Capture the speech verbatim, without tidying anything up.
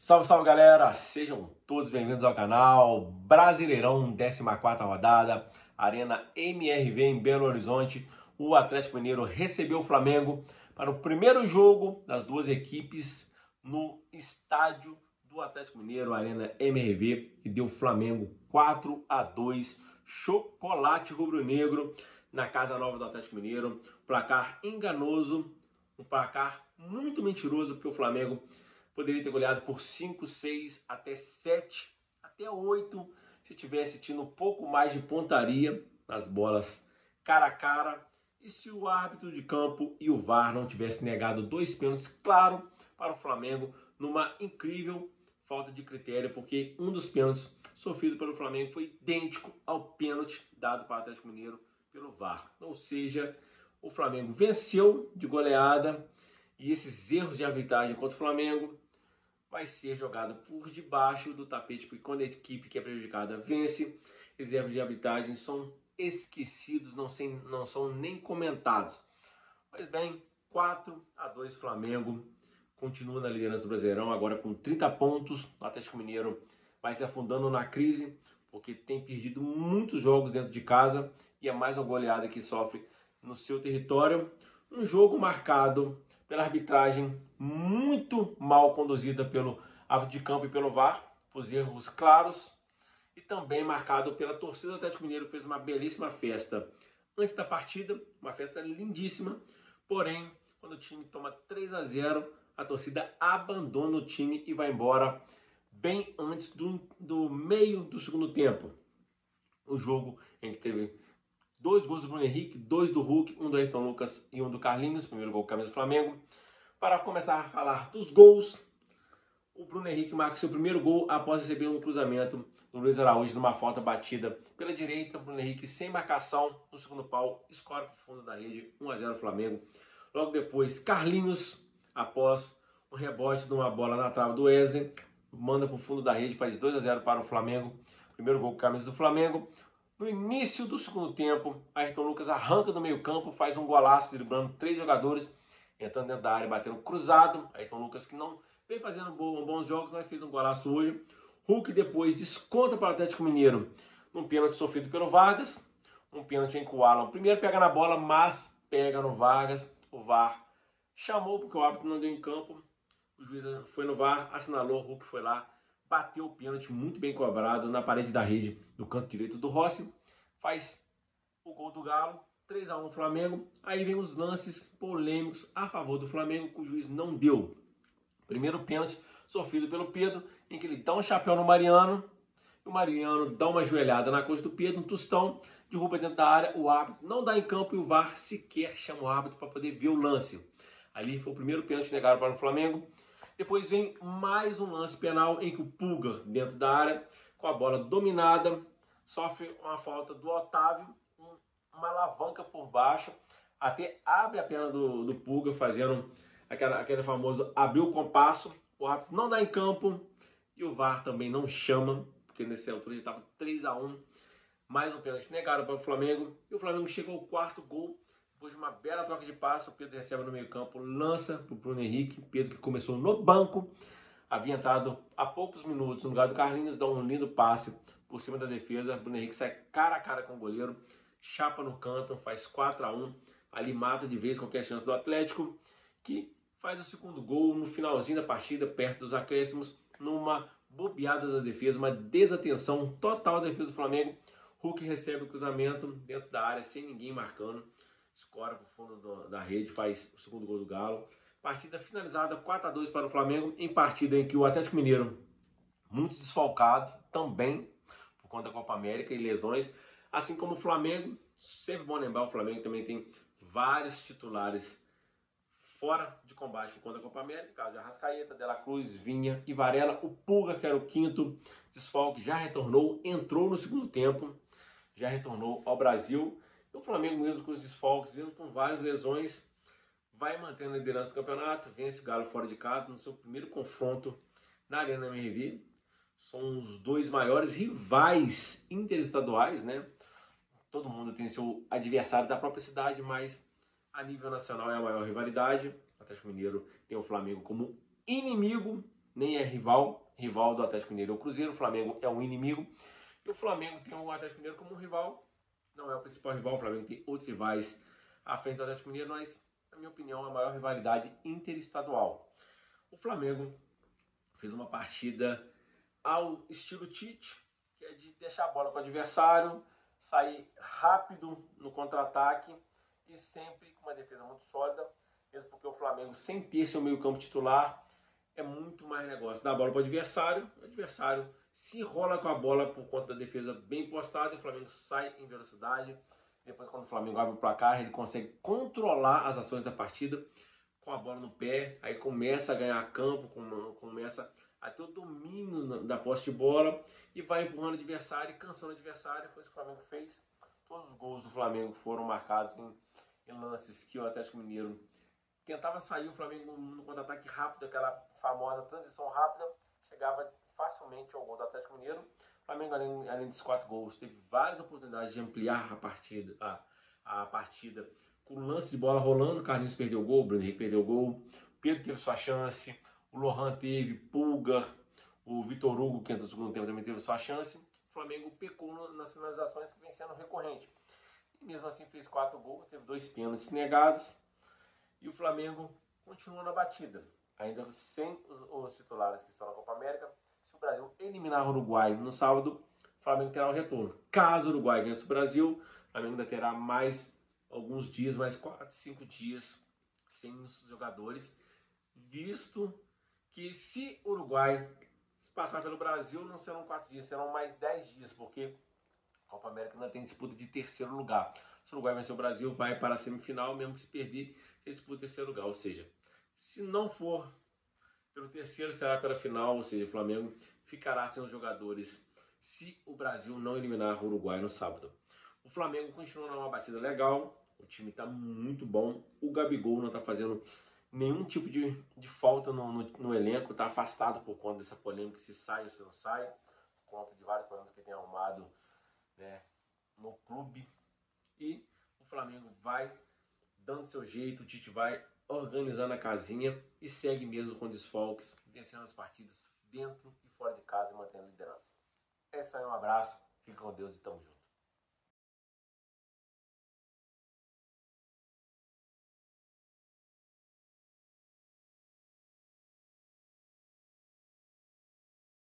Salve, salve galera! Sejam todos bem-vindos ao canal Brasileirão, décima quarta rodada, Arena M R V em Belo Horizonte. O Atlético Mineiro recebeu o Flamengo para o primeiro jogo das duas equipes no estádio do Atlético Mineiro, Arena M R V, e deu Flamengo quatro a dois, chocolate rubro-negro na casa nova do Atlético Mineiro. Placar enganoso, um placar muito mentiroso, porque o Flamengo poderia ter goleado por cinco, seis, até sete, até oito, se tivesse tido um pouco mais de pontaria nas bolas cara a cara e se o árbitro de campo e o V A R não tivessem negado dois pênaltis, claro, para o Flamengo, numa incrível falta de critério, porque um dos pênaltis sofrido pelo Flamengo foi idêntico ao pênalti dado para o Atlético Mineiro pelo V A R. Ou seja, o Flamengo venceu de goleada e esses erros de arbitragem contra o Flamengo vai ser jogado por debaixo do tapete, porque quando a equipe que é prejudicada vence, os erros de arbitragem são esquecidos, não, sem, não são nem comentados. Pois bem, quatro a dois Flamengo, continua na liderança do Brasileirão, agora com trinta pontos. O Atlético Mineiro vai se afundando na crise, porque tem perdido muitos jogos dentro de casa e é mais uma goleada que sofre no seu território. Um jogo marcado pela arbitragem muito mal conduzida pelo árbitro de campo e pelo V A R, os erros claros, e também marcado pela torcida do Atlético Mineiro, que fez uma belíssima festa antes da partida, uma festa lindíssima, porém, quando o time toma três a zero, a torcida abandona o time e vai embora bem antes do, do meio do segundo tempo. O jogo em que teve dois gols do Bruno Henrique, dois do Hulk, um do Ayrton Lucas e um do Carlinhos, primeiro gol com a camisa do Flamengo. Para começar a falar dos gols, o Bruno Henrique marca seu primeiro gol após receber um cruzamento do Luiz Araújo numa falta batida pela direita. O Bruno Henrique sem marcação no segundo pau, escora para o fundo da rede, um a zero Flamengo. Logo depois, Carlinhos, após um rebote de uma bola na trave do Wesley, manda para o fundo da rede, faz dois a zero para o Flamengo. Primeiro gol com a camisa do Flamengo. No início do segundo tempo, Ayrton Lucas arranca do meio campo, faz um golaço, driblando três jogadores, entrando dentro da área, batendo cruzado. Ayrton Lucas, que não vem fazendo bons jogos, mas fez um golaço hoje. Hulk depois desconta para o Atlético Mineiro num pênalti sofrido pelo Vargas. Um pênalti em que o Alan primeiro pega na bola, mas pega no Vargas. O V A R chamou porque o árbitro não deu em campo. O juiz foi no V A R, assinalou, o Hulk foi lá, bateu o pênalti muito bem cobrado na parede da rede do canto direito do Rossi. Faz o gol do Galo, três a um Flamengo. Aí vem os lances polêmicos a favor do Flamengo, que o juiz não deu. Primeiro pênalti sofrido pelo Pedro, em que ele dá um chapéu no Mariano. O Mariano dá uma joelhada na coxa do Pedro, um tostão, derruba dentro da área. O árbitro não dá em campo e o V A R sequer chama o árbitro para poder ver o lance. Ali foi o primeiro pênalti negado para o Flamengo. Depois vem mais um lance penal em que o Pulgar, dentro da área, com a bola dominada, sofre uma falta do Otávio, uma alavanca por baixo, até abre a perna do, do Pulgar, fazendo aquela, aquele famoso abrir o compasso. O árbitro não dá em campo e o V A R também não chama, porque nessa altura já estava três a um. Mais um pênalti negado para o Flamengo. E o Flamengo chegou ao quarto gol. Depois de uma bela troca de passe, o Pedro recebe no meio campo, lança para o Bruno Henrique. Pedro, que começou no banco, havia entrado há poucos minutos no lugar do Carlinhos, dá um lindo passe por cima da defesa. Bruno Henrique sai cara a cara com o goleiro, chapa no canto, faz quatro a um. Ali mata de vez qualquer chance do Atlético, que faz o segundo gol no finalzinho da partida, perto dos acréscimos, numa bobeada da defesa, uma desatenção total da defesa do Flamengo. Hulk recebe o cruzamento dentro da área, sem ninguém marcando. Escora para o fundo do, da rede, faz o segundo gol do Galo. Partida finalizada quatro a dois para o Flamengo, em partida em que o Atlético Mineiro, muito desfalcado, também por conta da Copa América e lesões, assim como o Flamengo. Sempre bom lembrar, o Flamengo também tem vários titulares fora de combate por conta da Copa América, caso de Arrascaeta, De La Cruz, Vinha e Varela. O Pulga, que era o quinto desfalque, já retornou, entrou no segundo tempo, já retornou ao Brasil. O Flamengo, mesmo com os desfalques, mesmo com várias lesões, vai mantendo a liderança do campeonato, vence o Galo fora de casa no seu primeiro confronto na Arena M R V. São os dois maiores rivais interestaduais, né? Todo mundo tem seu adversário da própria cidade, mas a nível nacional é a maior rivalidade. O Atlético Mineiro tem o Flamengo como inimigo nem é rival, rival do Atlético Mineiro é o Cruzeiro, o Flamengo é um inimigo, e o Flamengo tem o Atlético Mineiro como um rival, não é o principal rival, o Flamengo tem outros rivais à frente do Atlético Mineiro, mas, na minha opinião, é a maior rivalidade interestadual. O Flamengo fez uma partida ao estilo Tite, que é de deixar a bola com o adversário, sair rápido no contra-ataque e sempre com uma defesa muito sólida, mesmo porque o Flamengo, sem ter seu meio-campo titular, é muito mais negócio. Dá a bola para o adversário, o adversário se enrola com a bola por conta da defesa bem postada e o Flamengo sai em velocidade. Depois, quando o Flamengo abre o placar, ele consegue controlar as ações da partida com a bola no pé, aí começa a ganhar campo, começa a ter o domínio da posse de bola e vai empurrando o adversário e cansando o adversário. Foi isso que o Flamengo fez. Todos os gols do Flamengo foram marcados em, em lances que o Atlético Mineiro tentava sair, o Flamengo no contra-ataque rápido, aquela famosa transição rápida, chegava facilmente ao gol do Atlético Mineiro. O Flamengo, além, além desses quatro gols, teve várias oportunidades de ampliar a partida, a, a partida com lance de bola rolando. Carlinhos perdeu o gol, Bruno Henrique perdeu o gol, Pedro teve sua chance, o Lohan teve, Pulga, o Vitor Hugo, que entrou no segundo tempo, também teve sua chance. O Flamengo pecou nas finalizações, que vem sendo recorrente. E mesmo assim fez quatro gols, teve dois pênaltis negados. E o Flamengo continua na batida, ainda sem os, os titulares que estão na Copa América. Se o Brasil eliminar o Uruguai no sábado, o Flamengo terá o retorno. Caso o Uruguai vença o Brasil, o Flamengo ainda terá mais alguns dias, mais quatro, cinco dias sem os jogadores, visto que se o Uruguai passar pelo Brasil, não serão quatro dias, serão mais dez dias, porque a Copa América ainda tem disputa de terceiro lugar. Se o Uruguai vencer o Brasil, vai para a semifinal, mesmo que se perder, ele disputa o terceiro lugar. Ou seja, se não for pelo terceiro, será pela final, ou seja, o Flamengo ficará sem os jogadores se o Brasil não eliminar o Uruguai no sábado. O Flamengo continua numa batida legal, o time está muito bom, o Gabigol não está fazendo nenhum tipo de, de falta no, no, no elenco, está afastado por conta dessa polêmica, se sai ou se não sai, por conta de vários problemas que ele tem arrumado, né, no clube. E o Flamengo vai dando seu jeito, o Tite vai organizando a casinha e segue mesmo com desfalques, vencendo as partidas dentro e fora de casa e mantendo a liderança. É isso aí, um abraço, fica com Deus e tamo junto.